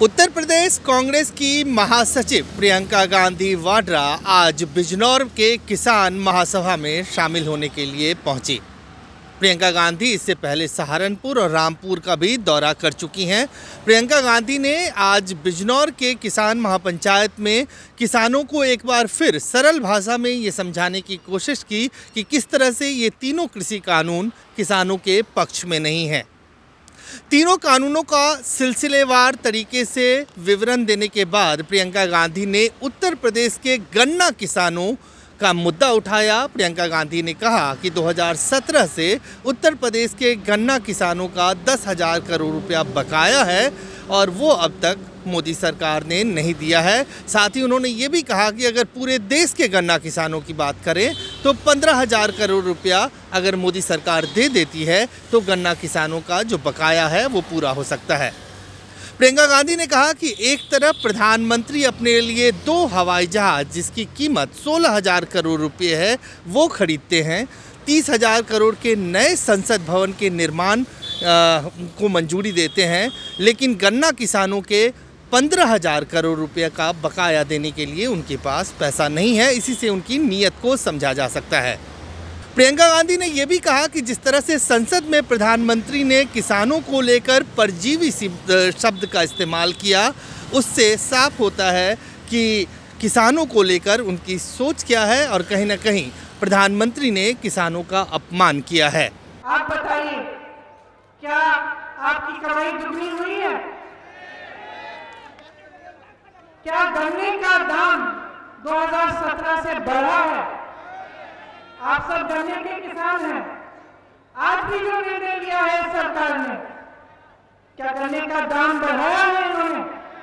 उत्तर प्रदेश कांग्रेस की महासचिव प्रियंका गांधी वाड्रा आज बिजनौर के किसान महासभा में शामिल होने के लिए पहुंची। प्रियंका गांधी इससे पहले सहारनपुर और रामपुर का भी दौरा कर चुकी हैं। प्रियंका गांधी ने आज बिजनौर के किसान महापंचायत में किसानों को एक बार फिर सरल भाषा में ये समझाने की कोशिश की कि किस तरह से ये तीनों कृषि कानून किसानों के पक्ष में नहीं हैं। तीनों कानूनों का सिलसिलेवार तरीके से विवरण देने के बाद प्रियंका गांधी ने उत्तर प्रदेश के गन्ना किसानों का मुद्दा उठाया। प्रियंका गांधी ने कहा कि 2017 से उत्तर प्रदेश के गन्ना किसानों का 10,000 करोड़ रुपया बकाया है और वो अब तक मोदी सरकार ने नहीं दिया है। साथ ही उन्होंने ये भी कहा कि अगर पूरे देश के गन्ना किसानों की बात करें तो 15,000 करोड़ रुपया अगर मोदी सरकार दे देती है तो गन्ना किसानों का जो बकाया है वो पूरा हो सकता है। प्रियंका गांधी ने कहा कि एक तरफ प्रधानमंत्री अपने लिए 2 हवाई जहाज जिसकी कीमत 16,000 करोड़ रुपये है वो खरीदते हैं, 30,000 करोड़ के नए संसद भवन के निर्माण को मंजूरी देते हैं, लेकिन गन्ना किसानों के 15,000 करोड़ रुपये का बकाया देने के लिए उनके पास पैसा नहीं है। इसी से उनकी नीयत को समझा जा सकता है। प्रियंका गांधी ने यह भी कहा कि जिस तरह से संसद में प्रधानमंत्री ने किसानों को लेकर परजीवी शब्द का इस्तेमाल किया, उससे साफ होता है कि किसानों को लेकर उनकी सोच क्या है और कहीं ना कहीं प्रधानमंत्री ने किसानों का अपमान किया है। आप बताइए, क्या आपकी कमाई दुगनी हुई है? क्या गन्ने का दाम 2017 से बढ़ा है? आप सब गन्ने के किसान हैं। आज भी जो निर्णय लिया है सरकार ने, क्या गन्ने का दाम बढ़ाया है इन्होंने?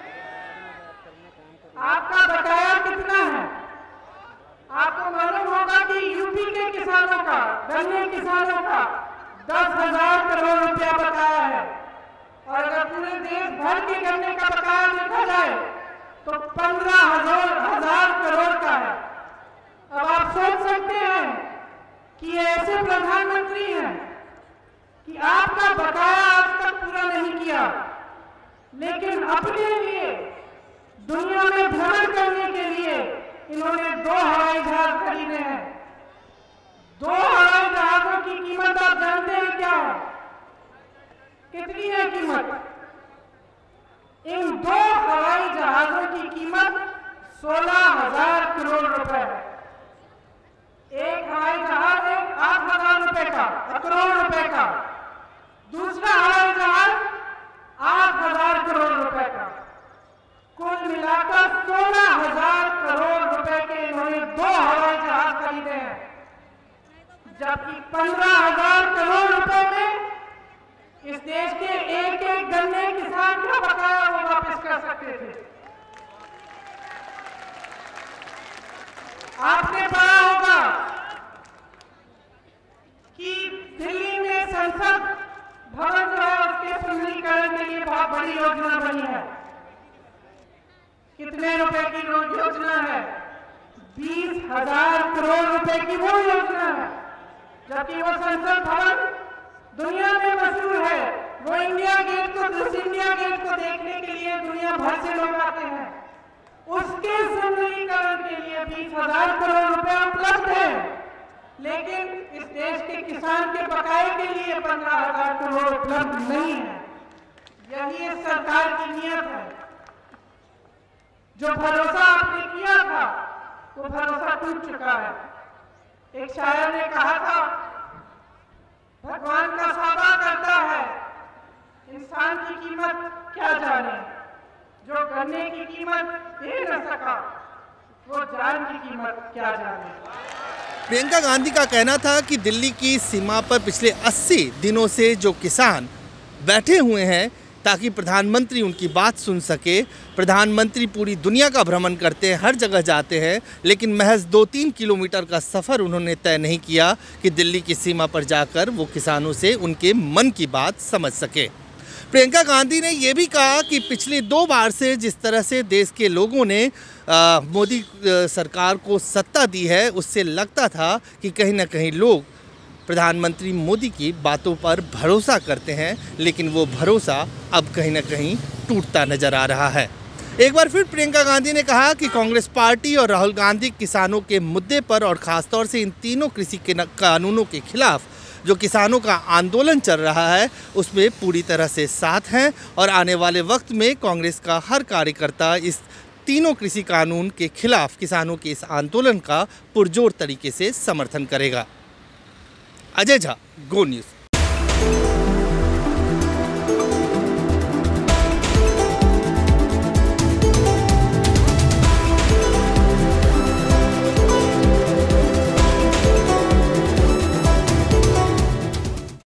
आपका बकाया कितना है? आपको मालूम होगा कि यूपी के किसानों का, गन्ने किसानों का 10,000 करोड़ रुपया बकाया है और अगर पूरे देश भर के गन्ने का बकाया देखा जाए तो 15,000 करोड़ का है। अब आप सोच सकते हैं कि ऐसे प्रधानमंत्री हैं कि आपका बकाया आज तक पूरा नहीं किया, लेकिन अपने लिए दुनिया में भ्रमण करने के लिए इन्होंने 2 हवाई जहाज खरीदे हैं। 2 हवाई जहाजों की कीमत आप जानते हैं क्या है? कितनी है कीमत? इन 2 हवाई जहाजों की कीमत 16,000 करोड़ रुपए है। एक हवाई जहाज है 8,000 रुपए का, करोड़ रुपए का। दूसरा हवाई जहाज 8,000 करोड़ रुपए का। कुल मिलाकर 16,000 करोड़ रुपए के इन्होंने 2 हवाई जहाज खरीदे हैं, जबकि 15,000 करोड़ रुपए में इस देश के एक गन्ने किसान का बकाया वो वापस कर सकते थे। आपने पढ़ा होगा कि दिल्ली में संसद भवन जो है उसके सुंदरीकरण के लिए बहुत बड़ी योजना बनी है। कितने रुपए की योजना है? 20,000 करोड़ रुपए की वो योजना है, जबकि वो संसद भवन दुनिया में मशहूर है। वो इंडिया गेट को देखने के लिए दुनिया भर से लोग आते हैं। उसके सुंदरीकरण के लिए 20,000 करोड़ रुपए उपलब्ध है, लेकिन इस देश के किसान के बकाये के लिए 15,000 करोड़ उपलब्ध नहीं है। यही इस सरकार की नीयत है। जो भरोसा आपने किया था वो भरोसा टूट चुका है। एक शायर ने कहा था, भगवान का सौदा करता है, इंसान की कीमत क्या जाने। जो गन्ने की कीमत दे न सका वो जान की कीमत क्या जाने। प्रियंका गांधी का कहना था कि दिल्ली की सीमा पर पिछले 80 दिनों से जो किसान बैठे हुए हैं ताकि प्रधानमंत्री उनकी बात सुन सके। प्रधानमंत्री पूरी दुनिया का भ्रमण करते हैं, हर जगह जाते हैं, लेकिन महज 2-3 किलोमीटर का सफ़र उन्होंने तय नहीं किया कि दिल्ली की सीमा पर जाकर वो किसानों से उनके मन की बात समझ सके। प्रियंका गांधी ने यह भी कहा कि पिछली 2 बार से जिस तरह से देश के लोगों ने मोदी सरकार को सत्ता दी है, उससे लगता था कि कहीं ना कहीं लोग प्रधानमंत्री मोदी की बातों पर भरोसा करते हैं, लेकिन वो भरोसा अब कहीं ना कहीं टूटता नजर आ रहा है। एक बार फिर प्रियंका गांधी ने कहा कि कांग्रेस पार्टी और राहुल गांधी किसानों के मुद्दे पर और खासतौर से इन तीनों कृषि के कानूनों के खिलाफ जो किसानों का आंदोलन चल रहा है उसमें पूरी तरह से साथ हैं और आने वाले वक्त में कांग्रेस का हर कार्यकर्ता इस तीनों कृषि कानून के खिलाफ किसानों के इस आंदोलन का पुरजोर तरीके से समर्थन करेगा। Ajay Jha, go news.